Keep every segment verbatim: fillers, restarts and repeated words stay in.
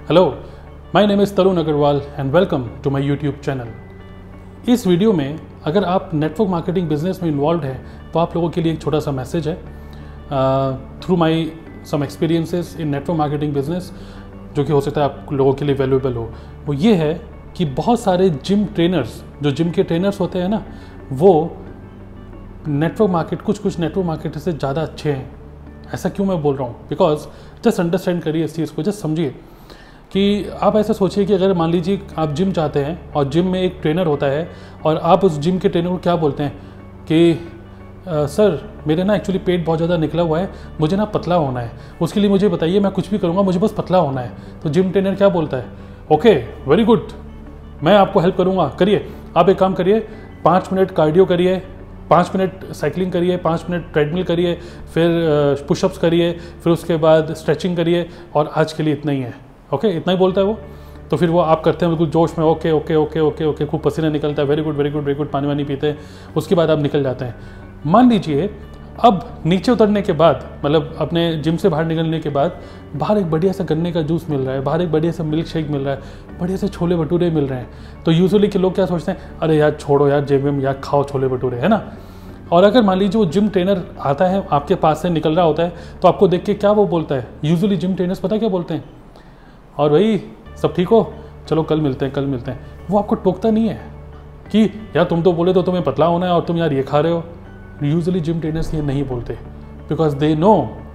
Hello, my name is Tarun Agarwal and welcome to my YouTube channel. इस video में अगर आप नेटवर्क मार्केटिंग बिजनेस में इन्वॉल्व हैं तो आप लोगों के लिए एक छोटा सा मैसेज है through my some experiences in network marketing business, जो कि हो सकता है आप लोगों के लिए वैल्यूएबल हो। वो ये है कि बहुत सारे जिम ट्रेनर्स, जो जिम के ट्रेनर्स होते हैं ना, वो नेटवर्क मार्केट कुछ कुछ नेटवर्क मार्केटर से ज़्यादा अच्छे हैं। ऐसा क्यों मैं बोल रहा हूँ? बिकॉज जस्ट अंडरस्टैंड करिए इस चीज़ को, जस्ट समझिए कि आप ऐसा सोचिए कि अगर मान लीजिए आप जिम जाते हैं और जिम में एक ट्रेनर होता है और आप उस जिम के ट्रेनर को क्या बोलते हैं कि आ, सर मेरे ना एक्चुअली पेट बहुत ज़्यादा निकला हुआ है, मुझे ना पतला होना है, उसके लिए मुझे बताइए, मैं कुछ भी करूँगा, मुझे बस पतला होना है। तो जिम ट्रेनर क्या बोलता है? ओके, वेरी गुड, मैं आपको हेल्प करूँगा, करिए। आप एक काम करिए, पाँच मिनट कार्डियो करिए, पाँच मिनट साइकिलिंग करिए, पाँच मिनट ट्रेडमिल करिए, फिर पुशअप्स करिए, फिर उसके बाद स्ट्रेचिंग करिए, और आज के लिए इतना ही है। ओके okay, इतना ही बोलता है वो। तो फिर वो आप करते हैं बिल्कुल जोश में, okay okay okay okay okay खूब पसीना निकलता है, very good very good very good, पानी वानी पीते हैं, उसके बाद आप निकल जाते हैं। मान लीजिए अब नीचे उतरने के बाद, मतलब अपने जिम से बाहर निकलने के बाद, बाहर एक बढ़िया सा गन्ने का जूस मिल रहा है, बाहर एक बढ़िया सा मिल्क शेक मिल रहा है, बढ़िया से छोले भटूरे मिल रहे हैं। तो यूजुअली के लोग क्या सोचते हैं, अरे यार छोड़ो यार जिम में, यार खाओ छोले भटूरे, है ना। और अगर मान लीजिए वो जिम ट्रेनर आता है, आपके पास से निकल रहा होता है, तो आपको देख के क्या वो बोलता है? यूजुअली जिम ट्रेनर्स पता क्या बोलते हैं? और भाई सब ठीक हो, चलो कल मिलते हैं, कल मिलते हैं। वो आपको टोकता नहीं है कि यार तुम तो बोले तो तुम्हें पतला होना है और तुम यार ये खा रहे हो। यूजुअली जिम ट्रेनर्स ये नहीं बोलते, बिकॉज दे नो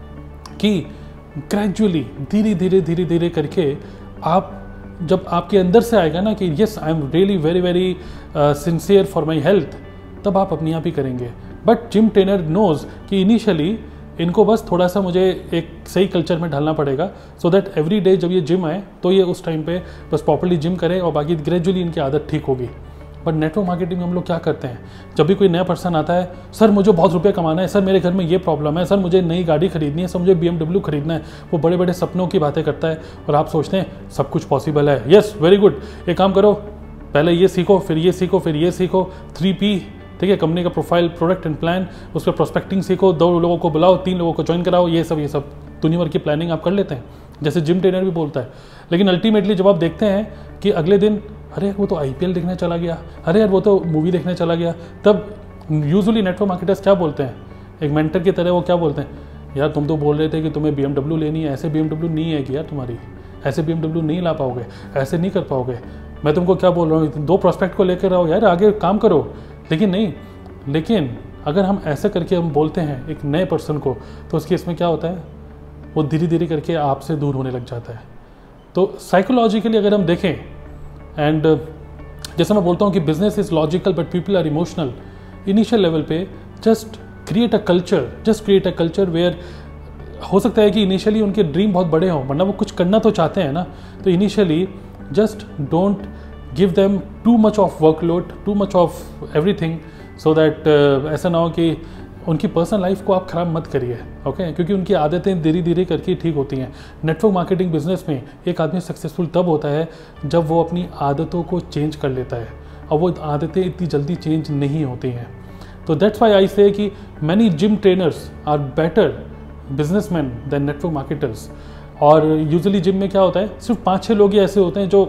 कि ग्रेजुअली धीरे धीरे धीरे धीरे करके आप, जब आपके अंदर से आएगा ना कि yes I am really very very sincere for my health, तब आप अपने आप ही करेंगे। बट जिम ट्रेनर नोज कि इनिशियली इनको बस थोड़ा सा मुझे एक सही कल्चर में ढलना पड़ेगा, सो दैट एवरी डे जब ये जिम आए तो ये उस टाइम पे बस प्रॉपर्ली जिम करे, और बाकी ग्रेजुअली इनकी आदत ठीक होगी। बट नेटवर्क मार्केटिंग में हम लोग क्या करते हैं, जब भी कोई नया पर्सन आता है, सर मुझे बहुत रुपये कमाना है, सर मेरे घर में ये प्रॉब्लम है, सर मुझे नई गाड़ी खरीदनी है, सर मुझे बी एम डब्ल्यू खरीदना है, वो बड़े बड़े सपनों की बातें करता है और आप सोचते हैं सब कुछ पॉसिबल है। येस वेरी गुड, एक काम करो, पहले ये सीखो, फिर ये सीखो, फिर ये सीखो, थ्री पी, ठीक है, कंपनी का प्रोफाइल, प्रोडक्ट एंड प्लान, उस पर प्रोस्पेक्टिंग सीखो, दो लोगों को बुलाओ, तीन लोगों को ज्वाइन कराओ, ये सब ये सब दुनिया भर की प्लानिंग आप कर लेते हैं, जैसे जिम ट्रेनर भी बोलता है। लेकिन अल्टीमेटली जब आप देखते हैं कि अगले दिन अरे यार वो तो आई पी एल देखने चला गया, अरे यार वो तो मूवी देखने चला गया, तब यूजुअली नेटवर्क मार्केटर्स क्या बोलते हैं, एक मेंटर की तरह वो क्या बोलते हैं, यार तुम तो बोल रहे थे कि तुम्हें बी एम डब्ल्यू लेनी है, ऐसे बी एम डब्ल्यू नहीं है कि यार तुम्हारी, ऐसे बी एम डब्ल्यू नहीं ला पाओगे, ऐसे नहीं कर पाओगे, मैं तुमको क्या बोल रहा हूँ, दो प्रोस्पेक्ट को लेकर आओ यार, आगे काम करो। लेकिन नहीं, लेकिन अगर हम ऐसे करके हम बोलते हैं एक नए पर्सन को, तो उसके इसमें क्या होता है, वो धीरे धीरे करके आपसे दूर होने लग जाता है। तो साइकोलॉजिकली अगर हम देखें, एंड जैसे मैं बोलता हूँ कि business is logical but people are emotional, initial level पे just create a culture, just create a culture where, हो सकता है कि इनिशियली उनके ड्रीम बहुत बड़े हों, वरना वो कुछ करना तो चाहते हैं ना। तो initially just don't give them too much of workload, too much of everything, so that ऐसा ना हो कि उनकी पर्सनल लाइफ को आप ख़राब मत करिए। Okay okay? क्योंकि उनकी आदतें धीरे धीरे करके ठीक होती हैं। नेटवर्क मार्केटिंग बिजनेस में एक आदमी सक्सेसफुल तब होता है जब वो अपनी आदतों को चेंज कर लेता है, और वो आदतें इतनी जल्दी चेंज नहीं होती हैं। तो दैट्स वाई आई से कि many gym trainers are better businessman than network marketers. और यूजुअली जिम में क्या होता है, सिर्फ पाँच छः लोग ही ऐसे होते हैं जो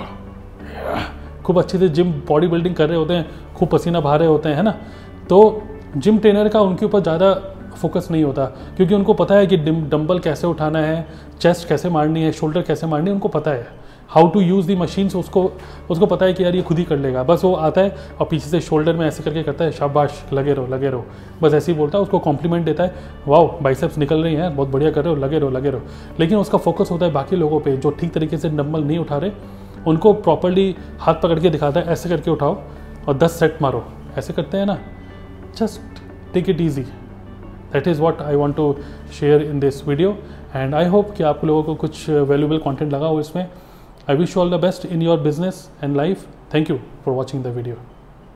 खूब अच्छे से जिम बॉडी बिल्डिंग कर रहे होते हैं, खूब पसीना बहा रहे होते हैं, है ना। तो जिम ट्रेनर का उनके ऊपर ज़्यादा फोकस नहीं होता, क्योंकि उनको पता है कि डंबल कैसे उठाना है, चेस्ट कैसे मारनी है, शोल्डर कैसे मारनी है, उनको पता है how to use the machines. उसको उसको पता है कि यार ये खुद ही कर लेगा, बस वो आता है और पीछे से शोल्डर में ऐसे करके करता है, शाबाश लगे रहो लगे रहो, बस ऐसे ही बोलता है, उसको कॉम्प्लीमेंट देता है, वाओ बाइसेप्स निकल रही हैं, बहुत बढ़िया कर रहे हो, लगे रहो लगे रहो। लेकिन उसका फोकस होता है बाकी लोगों पर जो ठीक तरीके से डंबल नहीं उठा रहे, उनको प्रॉपरली हाथ पकड़ के दिखाता है, ऐसे करके उठाओ और दस सेट मारो, ऐसे करते हैं ना। Just take it easy. That is what I want to share in this video, and I hope कि आप लोगों को कुछ valuable content लगा हो इसमें। I wish you all the best in your business and life. Thank you for watching the video.